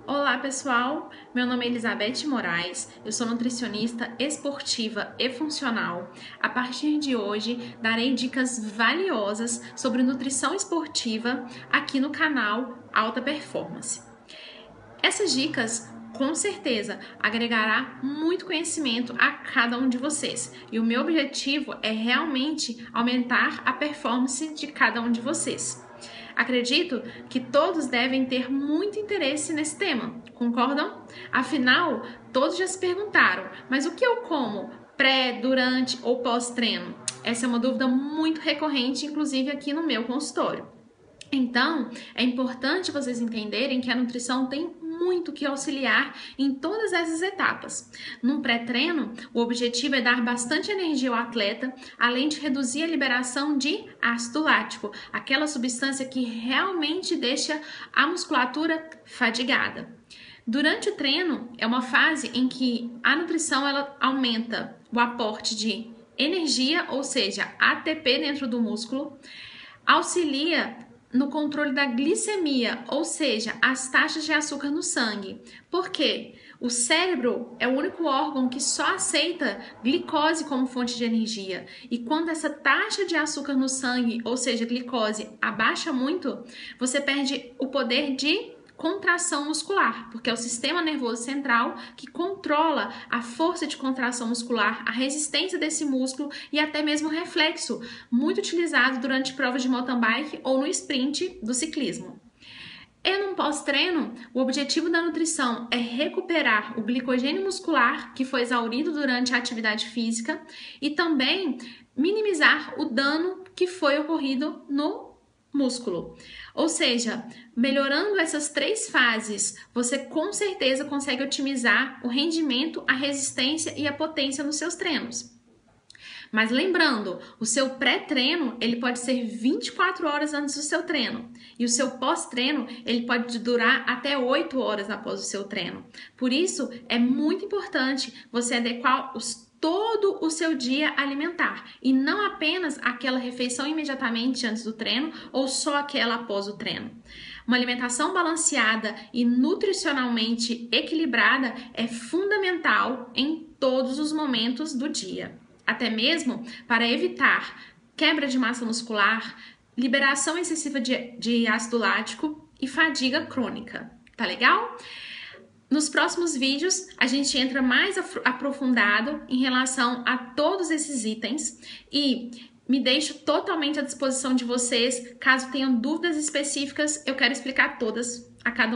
Olá pessoal, meu nome é Elizabeth Moraes, eu sou nutricionista esportiva e funcional. A partir de hoje darei dicas valiosas sobre nutrição esportiva aqui no canal Alta Performance. Essas dicas com certeza agregará muito conhecimento a cada um de vocês e o meu objetivo é realmente aumentar a performance de cada um de vocês. Acredito que todos devem ter muito interesse nesse tema, concordam? Afinal, todos já se perguntaram, mas o que eu como pré, durante ou pós-treino? Essa é uma dúvida muito recorrente, inclusive aqui no meu consultório. Então, é importante vocês entenderem que a nutrição tem muito que auxiliar em todas essas etapas. Num pré-treino, o objetivo é dar bastante energia ao atleta, além de reduzir a liberação de ácido lático, aquela substância que realmente deixa a musculatura fadigada. Durante o treino, é uma fase em que a nutrição ela aumenta o aporte de energia, ou seja, ATP dentro do músculo, auxilia no controle da glicemia, ou seja, as taxas de açúcar no sangue. Por quê? O cérebro é o único órgão que só aceita glicose como fonte de energia. E quando essa taxa de açúcar no sangue, ou seja, glicose, abaixa muito, você perde o poder de contração muscular, porque é o sistema nervoso central que controla a força de contração muscular, a resistência desse músculo e até mesmo o reflexo, muito utilizado durante provas de mountain bike ou no sprint do ciclismo. E num pós-treino, o objetivo da nutrição é recuperar o glicogênio muscular que foi exaurido durante a atividade física e também minimizar o dano que foi ocorrido no músculo. Ou seja, melhorando essas três fases, você com certeza consegue otimizar o rendimento, a resistência e a potência nos seus treinos. Mas lembrando, o seu pré-treino, ele pode ser 24 horas antes do seu treino. E o seu pós-treino, ele pode durar até 8 horas após o seu treino. Por isso, é muito importante você adequar todo o seu dia alimentar e não apenas aquela refeição imediatamente antes do treino ou só aquela após o treino. Uma alimentação balanceada e nutricionalmente equilibrada é fundamental em todos os momentos do dia, até mesmo para evitar quebra de massa muscular, liberação excessiva de ácido lático e fadiga crônica. Tá legal? Nos próximos vídeos, a gente entra mais aprofundado em relação a todos esses itens e me deixo totalmente à disposição de vocês. Caso tenham dúvidas específicas, eu quero explicar todas a cada